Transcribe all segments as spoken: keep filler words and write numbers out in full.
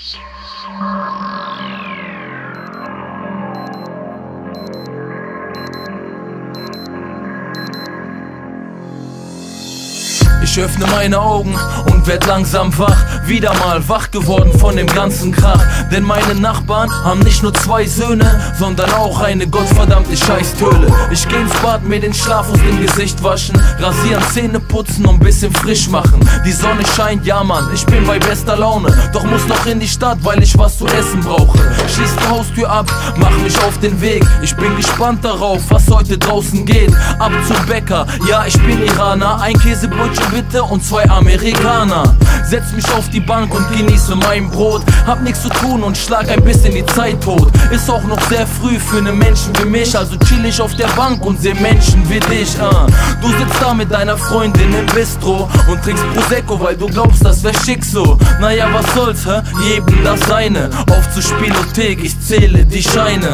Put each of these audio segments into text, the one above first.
Ich öffne meine Augen und werd langsam wach, wieder mal wach geworden von dem ganzen Krach. Denn meine Nachbarn haben nicht nur zwei Söhne, sondern auch eine gottverdammte Scheißtöle. Ich geh ins Bad, mir den Schlaf aus dem Gesicht waschen, rasieren, Zähne putzen und bisschen frisch machen. Die Sonne scheint, ja Mann, ich bin bei bester Laune, doch muss noch in die Stadt, weil ich was zu essen brauche. Schließ die Haustür ab, mach mich auf den Weg. Ich bin gespannt darauf, was heute draußen geht. Ab zum Bäcker, ja ich bin Iraner, ein Käsebrötchen bitte und zwei Amerikaner. Setz mich auf die Bank und genieße mein Brot. Hab nichts zu tun und schlag ein bisschen die Zeit tot. Ist auch noch sehr früh für ne Menschen wie mich, also chill ich auf der Bank und seh Menschen wie dich. uh. Du sitzt da mit deiner Freundin im Bistro und trinkst Prosecco, weil du glaubst, das wär schick so. Naja, was soll's, hä? Jedem das seine. Auf zur Spielothek, ich zähle die Scheine.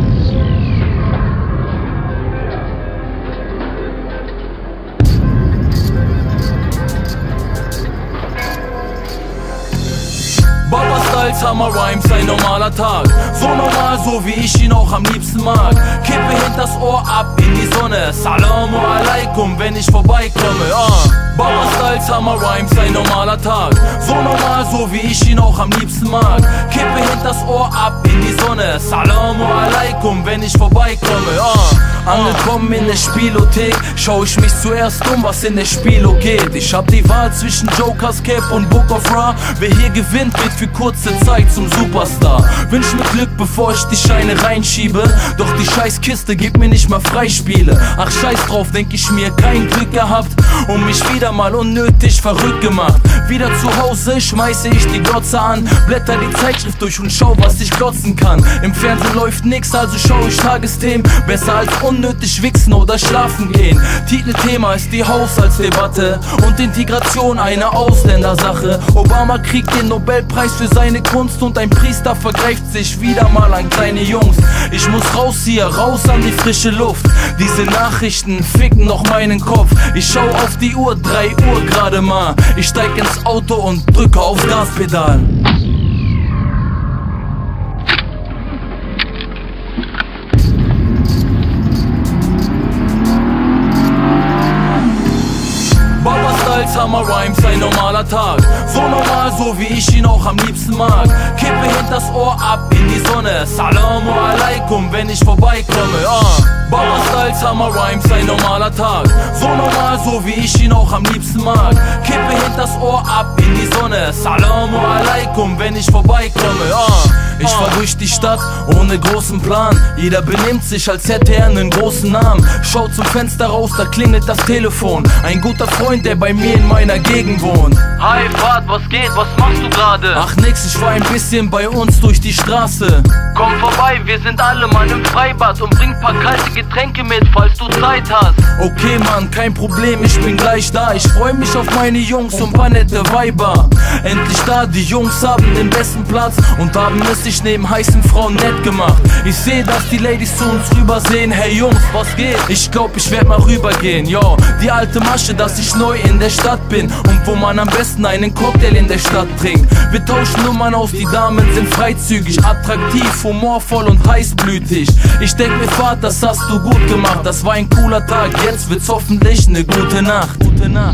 Bauer-Styles, Hammer Rhymes, ein normaler Tag. So normal, so wie ich ihn auch am liebsten mag. Kippe hinters Ohr ab in die Sonne. Salamu alaikum, wenn ich vorbeikomme. uh. Bauer-Styles, Hammer Rhymes, ein normaler Tag. So normal, so wie ich ihn auch am liebsten mag. Kippe hinters Ohr ab in die Sonne. Salamu alaikum, wenn ich vorbeikomme. uh. Angekommen in der Spielothek, schau ich mich zuerst um, was in der Spielo geht. Ich hab die Wahl zwischen Jokers Cape und Book of Ra. Wer hier gewinnt, wird für kurze Zeit zum Superstar. Wünsch mir Glück, bevor ich die Scheine reinschiebe. Doch die scheiß Kiste gibt mir nicht mal Freispiele. Ach scheiß drauf, denk ich mir, kein Glück gehabt und mich wieder mal unnötig verrückt gemacht. Wieder zu Hause schmeiße ich die Glotze an, blätter die Zeitschrift durch und schau, was ich glotzen kann. Im Fernsehen läuft nix, also schau ich Tagesthemen. Besser als unnötig wichsen oder schlafen gehen. Titelthema ist die Haushaltsdebatte und Integration eine Ausländersache. Obama kriegt den Nobelpreis für seine Kunst und ein Priester vergreift sich wieder mal an kleine Jungs. Ich muss raus hier, raus an die frische Luft. Diese Nachrichten ficken noch meinen Kopf. Ich schau auf die Uhr, drei Uhr gerade mal. Ich steig ins Auto und drücke aufs Gaspedal. Hammer Rhymes, ein normaler Tag. So normal, so wie ich ihn auch am liebsten mag. Kippe hinters Ohr ab in die Sonne. Salamu alaikum, wenn ich vorbeikomme. uh. Bauer-Styles, Hammer Rhymes, ein normaler Tag. So normal, so wie ich ihn auch am liebsten mag. Kippe hinters Ohr ab in die Sonne. Salamu alaikum, wenn ich vorbeikomme. uh. Ich fahr durch die Stadt ohne großen Plan. Jeder benimmt sich, als hätte er einen großen Namen. Schau zum Fenster raus, da klingelt das Telefon. Ein guter Freund, der bei mir in meiner Gegend wohnt. Hi Fahrt, was geht? Was machst du gerade? Ach nix, ich fahr ein bisschen bei uns durch die Straße. Komm vorbei, wir sind alle mal im Freibad und bring paar kalte Getränke mit, falls du Zeit hast. Okay Mann, kein Problem, ich bin gleich da. Ich freu mich auf meine Jungs und paar nette Weiber. Endlich da, die Jungs haben den besten Platz und haben es sich neben heißen Frauen nett gemacht. Ich seh, dass die Ladies zu uns rüber sehen. Hey Jungs, was geht? Ich glaub, ich werd mal rübergehen, yo. Die alte Masche, dass ich neu in der Stadt bin und wo man am besten einen Cocktail in der Stadt trinkt. Wir tauschen Nummern aus, die Damen sind freizügig, attraktiv, humorvoll und heißblütig. Ich denk mir, Vater, das hast du gut gemacht. Das war ein cooler Tag, jetzt wird's hoffentlich eine gute Nacht. Gute Nacht.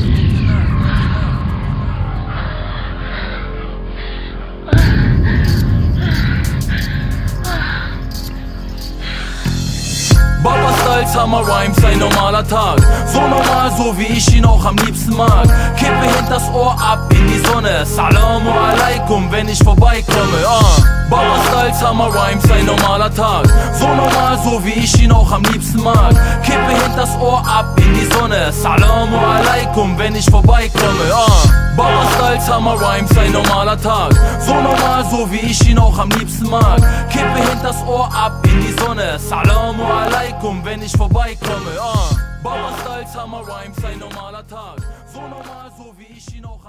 Bauer-Styles, Hammer Rhymes, ein normaler Tag. So normal, so wie ich ihn auch am liebsten mag. Kippe hinters Ohr ab in die Sonne. Salamu alaikum, wenn ich vorbeikomme. uh. Bauer-Styles, Hammer Rhymes, ein normaler Tag. So normal, so wie ich ihn auch am liebsten mag. Kippe hinters Ohr ab in die Sonne. Salamu alaikum, wenn ich vorbeikomme. uh. Bauer-Styles, Hammer Rhymes, ein normaler Tag. So normal, so wie ich ihn auch am liebsten mag. Kippe hinters Ohr ab in die Sonne. Salamu alaikum, wenn ich vorbeikomme. uh. Bauer-Styles, Hammer Rhymes, ein normaler Tag. So normal, so wie ich ihn auch